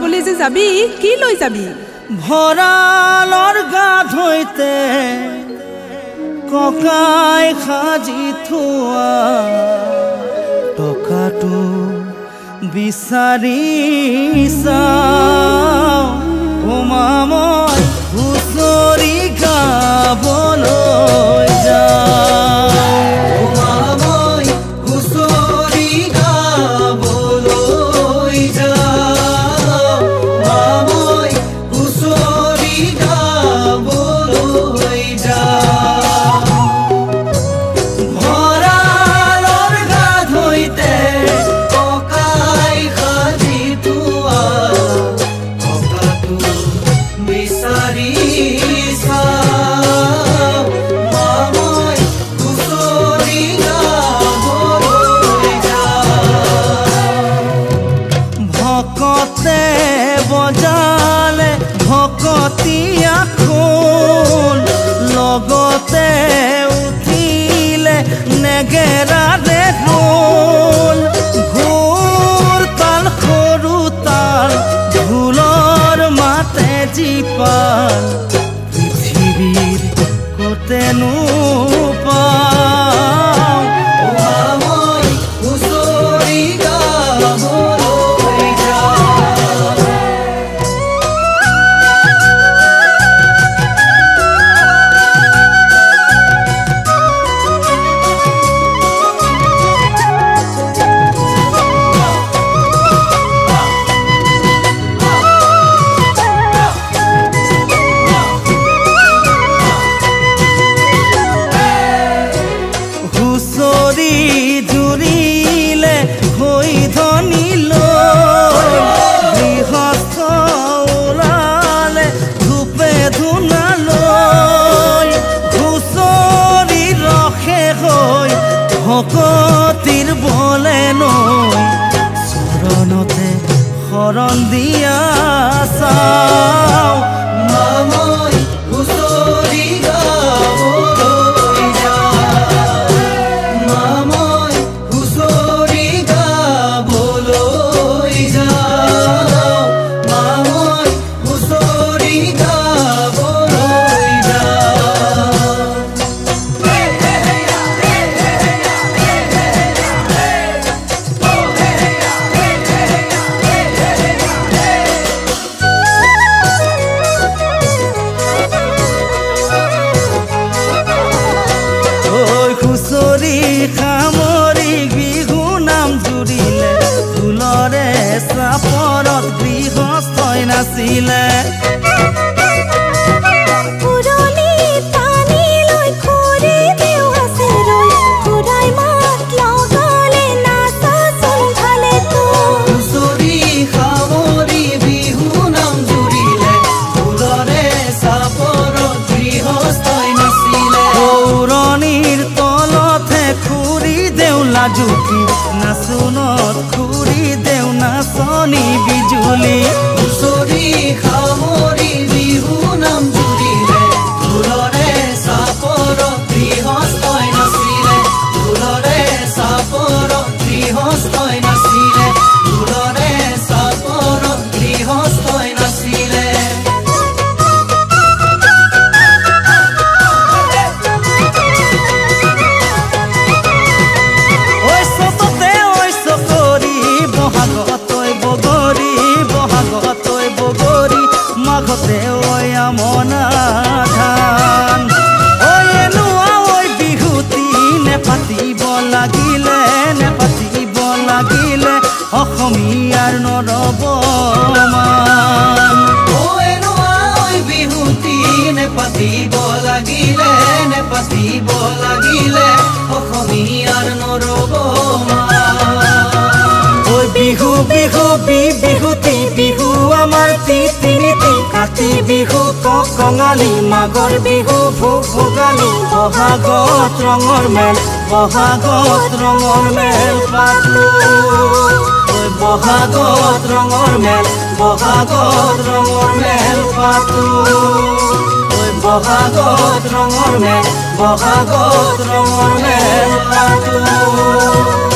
লগাবলৈ যে যাবি কি লৈ যাবি ভৰালৰ গাত হৈতে ককাই সাজি থোৱা টকাটো বিচাৰি চাওঁ মই হুঁচৰি গাবলৈ যাওঁ মই হুঁচৰি গাবলৈ যাওঁ মই হুঁচৰি গাবলৈ যাওঁ ভৰালৰ গাত হৈতে ককাই সাজি থোৱা টকাটো বিচাৰি চাওঁ মই হুঁচৰি গাবলৈ যাওঁ ভকতে বজালে ভকতীয়া খোল লগতে উঠিলে নেগেৰাৰে ঢোল ঘোৰ তাল সৰু তাল ঢোলৰ মাতে জীপাল পৃথিৱীৰ কতেনো পাওঁ মই হুঁচৰি গাবলৈ যাওঁ হুঁচৰি জুৰিলে হৈ ধনী লৈ গৃহস্থ ওলালে ধূপে ধূনা লৈ হুঁচৰি ৰসে হৈ ভকতিৰ বলে নৈ চৰণতে শৰণ দিয়া চাওঁ মই হুঁচৰি গাবলৈ যাওঁ মই হুঁচৰি গাবলৈ যাওঁ মই হুঁচৰি গাবলৈ যাওঁ হুঁচৰি সামৰি বিহু নাম জুৰিলে ঢোলৰে চাপৰত গৃহস্থই নাছিলে হুঁচৰি সামৰি বিহু নাম জুৰিলে ঢোলৰে চাপৰত গৃহস্থই নাছিলে পৌৰণিৰ তলতে খুৰি দেউ লাজুকি নাচোনত খুৰি দেউ নাচনি বিজুলি হুঁচৰি সামৰি বিহু নাম জুৰিলে ঢোলৰে চাপৰত গৃহস্থই নাছিলে ঢোলৰে চাপৰত গৃহস্থই নাছিলে ঢোলৰে চাপৰত গৃহস্থই নাছিলে মাঘতে ঐ আমনা ধান ঐ এনুৱা ঐ বিহুতি নেপাতিব লাগিলে অসমীয়াৰ নৰবমান ঐ এনুৱা ঐ বিহুতি নেপাতিব লাগিলে অসমীয়াৰ নৰবমান ঐ বিহু বিহু বিহুতি বিহু আমাৰ তিনিটি কাতি বিহু কঙালী মাঘৰ বিহু ভোগালী বহাগত ৰঙৰ মেল পাতো বহাগত ৰঙৰ মেল পাতো বহাগত ৰঙৰ মেল পাতো